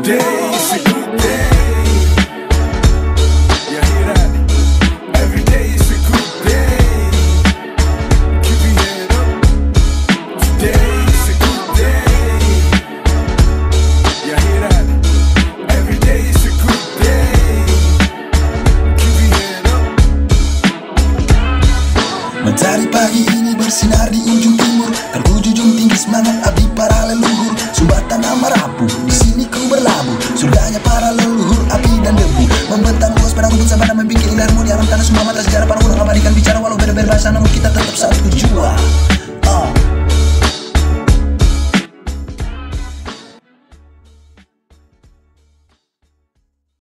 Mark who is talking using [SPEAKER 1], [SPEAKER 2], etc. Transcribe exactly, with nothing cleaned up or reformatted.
[SPEAKER 1] day, it's a good day. You hear that? Every day is a good day. Keep your head up. Today is a good day. You hear that? Every day is a good day. Keep your head up.
[SPEAKER 2] Matahari pagi ini bersinar di ujung timur, terjunjung tinggi semangat abdi para leluhur. Sumbatan nama rapuh, di sini ku berlabuh. Surganya para leluhur, api dan debu membentang luas pada rumput sabana, membikin indah harmoni alam tanah semua mata sejarah para ulama abadikan bicara walau beda-beda bahasa, namun kita tetap satu tujuan.